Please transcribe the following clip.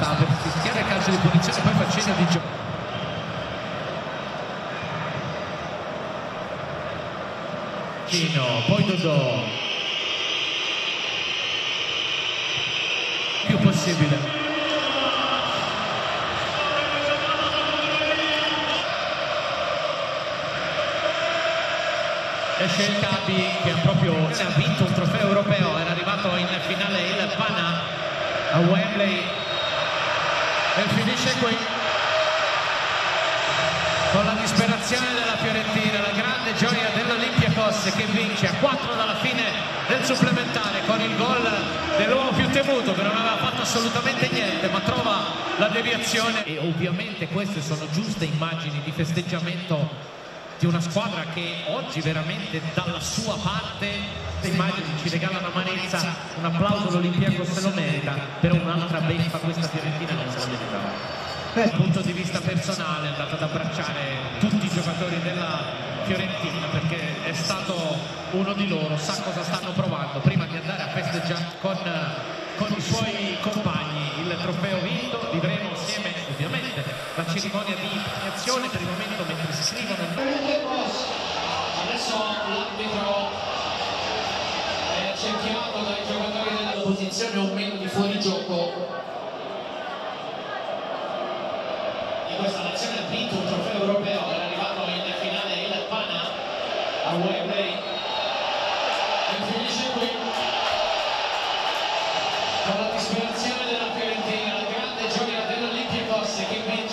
stava per fischiare il calcio di punizione, poi fa cenno di gioco. Cino, poi Dodò, più possibile. Esce il Capi che ha vinto un trofeo europeo, era arrivato in finale il Pana a Wembley e finisce qui con la disperazione della Fiorentina, la grande gioia dell'Olympiakos che vince a 4 dalla fine del supplementare con il gol dell'uomo più temuto che non aveva fatto assolutamente niente ma trova la deviazione. E ovviamente queste sono giuste immagini di festeggiamento di una squadra che oggi veramente dalla sua parte, le immagini ci regalano amarezza, un applauso all'Olympiakos se lo merita, però un'altra beffa questa Fiorentina non se lo meritava. Dal punto di vista personale è andato ad abbracciare tutti i giocatori della Fiorentina perché è stato uno di loro, sa cosa stanno provando prima di andare a festeggiare con i suoi compagni il trofeo vinto. Vivremo insieme ovviamente la cerimonia di premiazione per il momento mentre si scrivono. Adesso l'arbitro è cerchiato dai giocatori della posizione o meno di fuorigioco. Di questa nazione ha vinto un trofeo europeo, era arrivato in finale il Pana a Wembley e finisce qui con la disperazione della Fiorentina, la grande gioia dell'Olympiakos che vince